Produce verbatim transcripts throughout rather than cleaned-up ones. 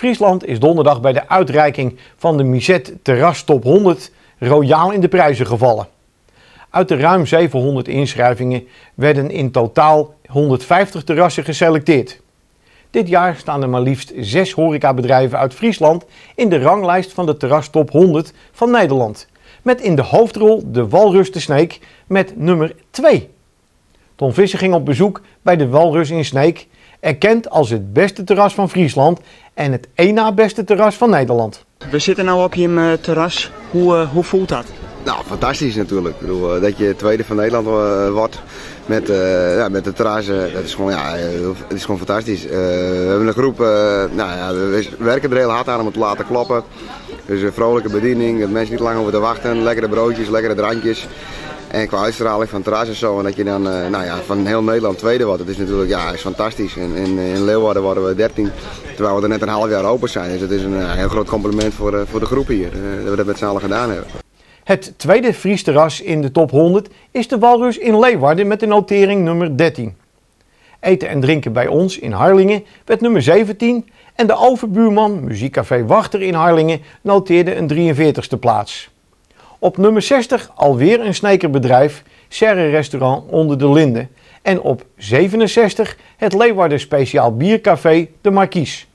Friesland is donderdag bij de uitreiking van de Misette Terras Top honderd royaal in de prijzen gevallen. Uit de ruim zevenhonderd inschrijvingen werden in totaal honderdvijftig terrassen geselecteerd. Dit jaar staan er maar liefst zes horecabedrijven uit Friesland in de ranglijst van de Terras Top honderd van Nederland. Met in de hoofdrol de Walrus de Sneek met nummer twee. Ton Visser ging op bezoek bij de Walrus in Sneek, erkend als het beste terras van Friesland en het één na beste terras van Nederland. We zitten nu op je terras. Hoe, uh, hoe voelt dat? Nou, fantastisch natuurlijk. Ik bedoel, dat je tweede van Nederland uh, wordt met, uh, ja, met de terras, uh, dat is gewoon, ja, het is gewoon fantastisch. Uh, we hebben een groep, uh, nou ja, we werken er heel hard aan om het te laten kloppen. Dus een vrolijke bediening, dat mensen niet lang hoeven te wachten, lekkere broodjes, lekkere drankjes. En qua uitstraling van het terras en zo, en dat je dan uh, nou ja, van heel Nederland tweede wordt, dat is natuurlijk ja, is fantastisch. In, in, in Leeuwarden worden we dertien, terwijl we er net een half jaar open zijn. Dus het is een uh, heel groot compliment voor, uh, voor de groep hier, uh, dat we dat met z'n allen gedaan hebben. Het tweede Fries terras in de top honderd is de Walrus in Leeuwarden met de notering nummer dertien. Eten en drinken bij ons in Harlingen werd nummer zeventien en de overbuurman Muziekcafé Wachter in Harlingen noteerde een drieënveertigste plaats. Op nummer zestig alweer een snekerbedrijf, Serre Restaurant onder de Linden. En op zevenenzestig het Leeuwarden speciaal biercafé De Markies.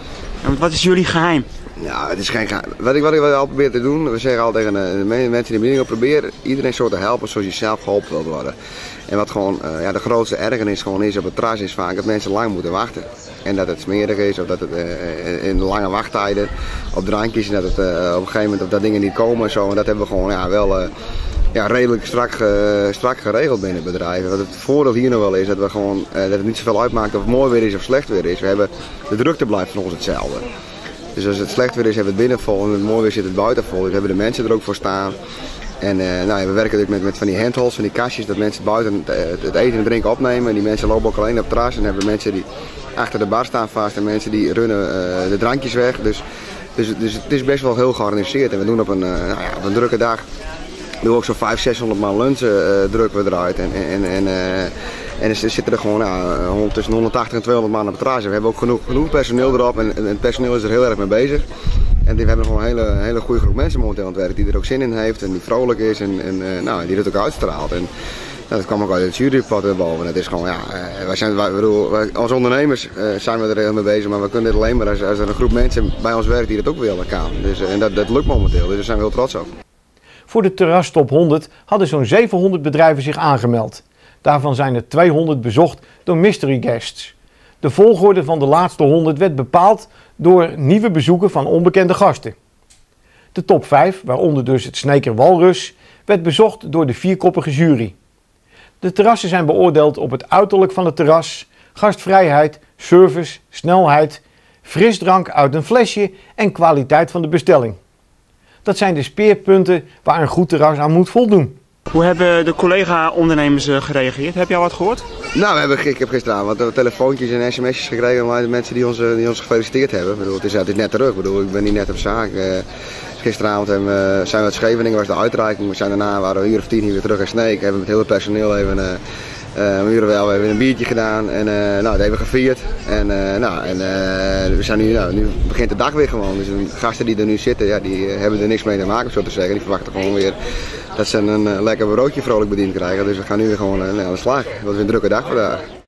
En wat is jullie geheim? Ja, het is geen geheim. Wat ik, wat ik al probeer te doen, we zeggen al tegen de mensen in de bediening, probeer iedereen zo te helpen zoals je zelf geholpen wilt worden. En wat gewoon uh, ja, de grootste ergernis gewoon is op het terras is vaak dat mensen lang moeten wachten. En dat het smerig is of dat het uh, in lange wachttijden op drankjes en dat het uh, op een gegeven moment of dat dingen niet komen en zo. En dat hebben we gewoon ja, wel uh, ja, redelijk strak, uh, strak geregeld binnen het bedrijf. Wat het voordeel hier nog wel is dat, we gewoon, uh, dat het niet zoveel uitmaakt of het mooi weer is of slecht weer is. We hebben, de drukte blijft van ons hetzelfde. Dus als het slecht weer is hebben we het binnen vol en het mooi weer zit het buiten vol. Dus we hebben de mensen er ook voor staan. En uh, nou, ja, we werken natuurlijk met, met van die handholds, van die kastjes, dat mensen buiten het, het eten en drinken opnemen. En die mensen lopen ook alleen op het terras. En dan hebben we mensen die achter de bar staan vast en mensen die runnen uh, de drankjes weg. Dus, dus, dus het is best wel heel georganiseerd. En we doen op een, uh, nou ja, op een drukke dag doen we ook zo'n vijfhonderd, zeshonderd man lunchen uh, drukken we eruit. En, en, en, uh, en er zitten er gewoon nou, tussen honderdtachtig en tweehonderd man op het terras. We hebben ook genoeg, genoeg personeel erop en, en het personeel is er heel erg mee bezig. En we hebben gewoon een hele, hele goede groep mensen momenteel aan het werk die er ook zin in heeft en die vrolijk is en, en uh, nou, die het ook uitstraalt. En, nou, dat kwam ook uit het juryrapport boven. Het is gewoon, ja, uh, wij zijn, wij, bedoel, wij, als ondernemers uh, zijn we er heel mee bezig, maar we kunnen dit alleen maar als, als er een groep mensen bij ons werkt die dat ook willen kan. Dus, uh, en dat, dat lukt momenteel, dus daar zijn we heel trots op. Voor de Terras Top honderd hadden zo'n zevenhonderd bedrijven zich aangemeld. Daarvan zijn er tweehonderd bezocht door mystery guests. De volgorde van de laatste honderd werd bepaald door nieuwe bezoeken van onbekende gasten. De top vijf, waaronder dus het Sneker Walrus, werd bezocht door de vierkoppige jury. De terrassen zijn beoordeeld op het uiterlijk van het terras, gastvrijheid, service, snelheid, frisdrank uit een flesje en kwaliteit van de bestelling. Dat zijn de speerpunten waar een goed terras aan moet voldoen. Hoe hebben de collega-ondernemers gereageerd? Heb je al wat gehoord? Nou, we hebben, ik heb gisteravond wat telefoontjes en sms'jes gekregen van de mensen die ons, die ons gefeliciteerd hebben. Ik bedoel, het, is, het is net terug, ik, bedoel, ik ben niet net op zaak. Uh, gisteravond hebben we, zijn we uit Scheveningen, was de uitreiking. We zijn daarna, waren we een uur of tien hier weer terug in Sneek. We hebben met heel het personeel even uh, uh, een uur wel, we hebben een biertje gedaan en uh, nou, dat hebben we gevierd. En, uh, nou, en uh, we zijn nu, nou, nu begint de dag weer gewoon. Dus de gasten die er nu zitten, ja, die uh, hebben er niks mee te maken, om zo te zeggen. Die verwachten gewoon weer dat ze een uh, lekker broodje vrolijk bediend krijgen. Dus we gaan nu weer gewoon uh, aan de slag. Dat is een drukke dag vandaag.